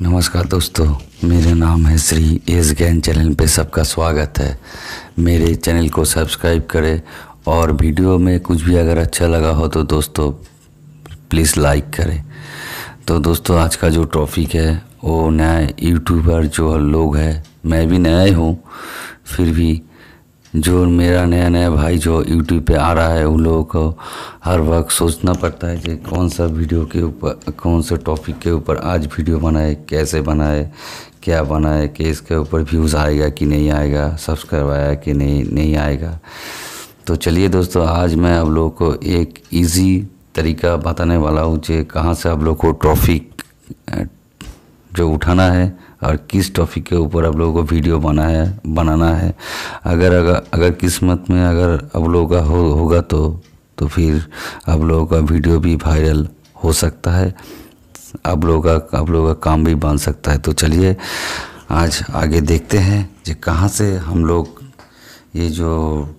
नमस्कार दोस्तों, मेरा नाम है श्री एस ज्ञान। चैनल पे सबका स्वागत है। मेरे चैनल को सब्सक्राइब करें और वीडियो में कुछ भी अगर अच्छा लगा हो तो दोस्तों प्लीज़ लाइक करें। तो दोस्तों आज का जो टॉपिक है वो नया यूट्यूबर जो लोग हैं, मैं भी नया ही हूँ, फिर भी जो मेरा नया भाई जो यूट्यूब पे आ रहा है उन लोगों को हर वक्त सोचना पड़ता है कि कौन सा वीडियो के ऊपर, कौन से टॉपिक के ऊपर आज वीडियो बनाए, कैसे बनाए, क्या बनाए, कि इसके ऊपर व्यूज़ आएगा कि नहीं आएगा, सब्सक्राइब आएगा कि नहीं आएगा। तो चलिए दोस्तों, आज मैं आप लोगों को एक इजी तरीका बताने वाला हूँ कि कहाँ से आप लोग को टॉपिक जो उठाना है और किस टॉपिक के ऊपर आप लोगों को वीडियो बनाना है। अगर किस्मत में अगर आप लोगों का होगा तो फिर आप लोगों का वीडियो भी वायरल हो सकता है, आप लोगों का काम भी बन सकता है। तो चलिए आज आगे देखते हैं कि कहाँ से हम लोग ये जो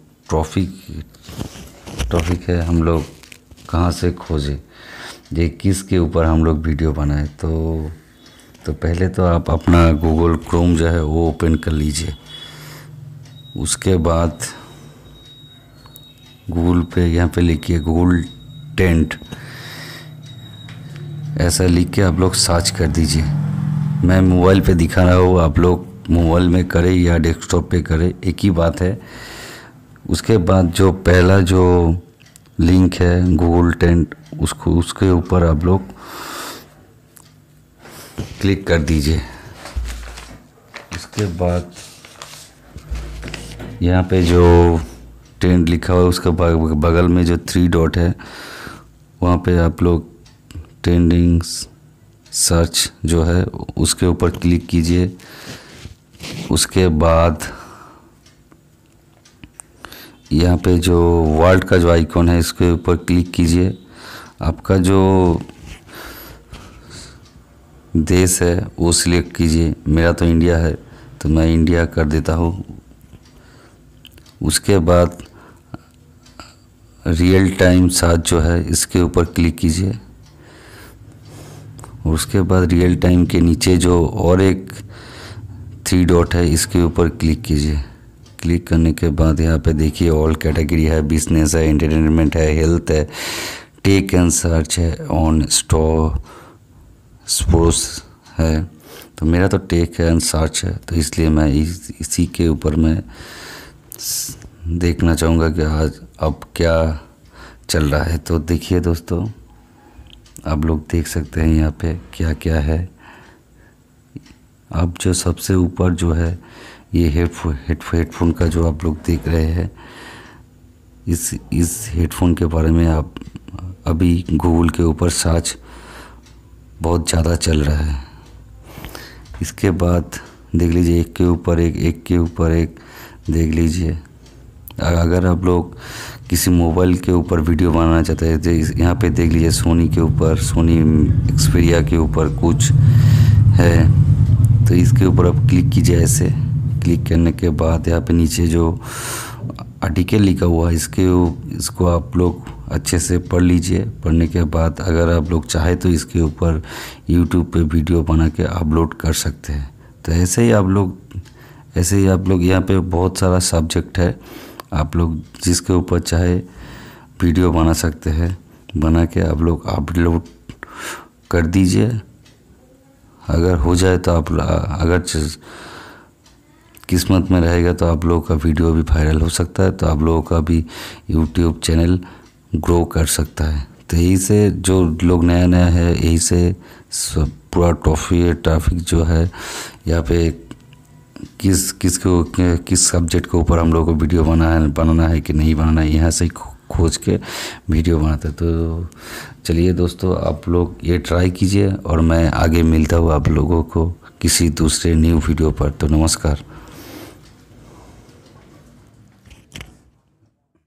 टॉपिक है हम लोग कहाँ से खोजें, ये किसके ऊपर हम लोग वीडियो बनाए। तो पहले तो आप अपना गूगल क्रोम जो है वो ओपन कर लीजिए। उसके बाद गूगल पे यहाँ पे लिखिए गूगल टेंट, ऐसा लिख के आप लोग सर्च कर दीजिए। मैं मोबाइल पे दिखा रहा हूँ, आप लोग मोबाइल में करें या डेस्कटॉप पे करें, एक ही बात है। उसके बाद जो पहला जो लिंक है गूगल टेंट, उसके ऊपर आप लोग क्लिक कर दीजिए। उसके बाद यहाँ पे जो टेंट लिखा हुआ है उसके बगल में जो 3 डॉट है वहाँ पे आप लोग ट्रेंडिंग सर्च जो है उसके ऊपर क्लिक कीजिए। उसके बाद यहाँ पे जो वर्ल्ड का जो आइकॉन है इसके ऊपर क्लिक कीजिए। आपका जो देश है वो सिलेक्ट कीजिए। मेरा तो इंडिया है तो मैं इंडिया कर देता हूँ। उसके बाद रियल टाइम सर्च जो है इसके ऊपर क्लिक कीजिए। उसके बाद रियल टाइम के नीचे जो और एक 3 डॉट है इसके ऊपर क्लिक कीजिए। क्लिक करने के बाद यहाँ पे देखिए ऑल कैटेगरी है, बिजनेस है, एंटरटेनमेंट है, हेल्थ है, टेक एंड सर्च है, ऑन स्पोर्ट्स है। तो मेरा तो टेक एंड सर्च है तो इसलिए मैं इसी के ऊपर मैं देखना चाहूँगा कि आज अब क्या चल रहा है। तो देखिए दोस्तों, आप लोग देख सकते हैं यहाँ पे क्या क्या है। अब जो सबसे ऊपर जो है ये हेडफोन का जो आप लोग देख रहे हैं, इस हेडफोन के बारे में आप अभी गूगल के ऊपर सर्च बहुत ज़्यादा चल रहा है। इसके बाद देख लीजिए एक के ऊपर एक देख लीजिए। अगर आप लोग किसी मोबाइल के ऊपर वीडियो बनाना चाहते हैं तो यहाँ पे देख लीजिए सोनी के ऊपर, सोनी एक्सपीरिया के ऊपर कुछ है तो इसके ऊपर आप क्लिक कीजिए। ऐसे क्लिक करने के बाद यहाँ पे नीचे जो आर्टिकल लिखा हुआ है इसको आप लोग अच्छे से पढ़ लीजिए। पढ़ने के बाद अगर आप लोग चाहे तो इसके ऊपर यूट्यूब पे वीडियो बना के अपलोड कर सकते हैं। तो ऐसे ही आप लोग यहाँ पे बहुत सारा सब्जेक्ट है, आप लोग जिसके ऊपर चाहे वीडियो बना सकते हैं। बना के आप लोग अपलोड कर दीजिए। अगर हो जाए तो अगर किस्मत में रहेगा तो आप लोगों का वीडियो भी वायरल हो सकता है, तो आप लोगों का भी यूट्यूब चैनल ग्रो कर सकता है। तो यही से जो लोग नया है यही से सब पूरा टॉपिक जो है यहाँ पे किस सब्जेक्ट के ऊपर हम लोग को वीडियो बनाना है कि नहीं बनाना है, यहाँ से खोज के वीडियो बनाते हैं। तो चलिए दोस्तों, आप लोग ये ट्राई कीजिए और मैं आगे मिलता हूँ आप लोगों को किसी दूसरे न्यू वीडियो पर। तो नमस्कार।